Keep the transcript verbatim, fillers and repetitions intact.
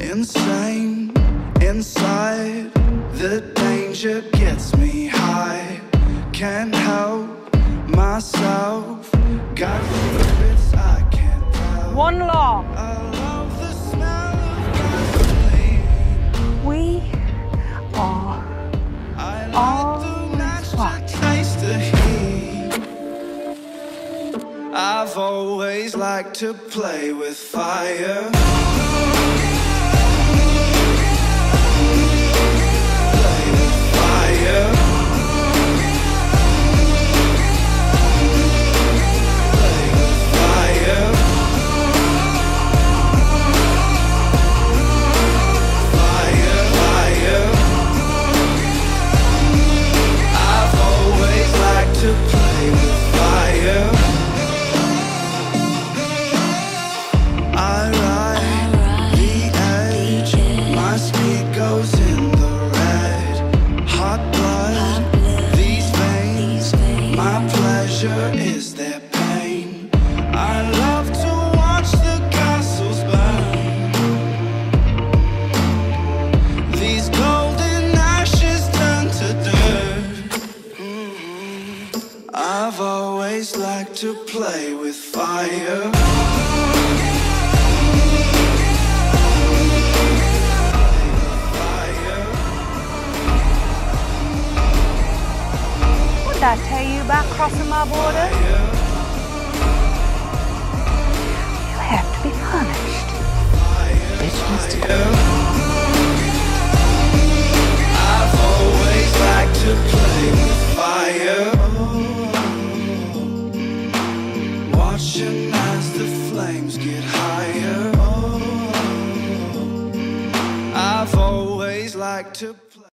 insane inside. The danger gets me high. Can't help myself. Got secrets I can't tell. One law. I love the smell of gasoline. We are I all like the match what? to taste the heat. I've always liked to play with fire. Goes in the red, hot blood, these veins, my pleasure is their pain. I love to watch the castles burn. These golden ashes turn to dirt. Mm-hmm. I've always liked to play with fire. Did I tell you about crossing my border? You have to be punished. Bitch needs to go. I've always liked to play with fire. Watching as the flames get higher. I've always liked to play.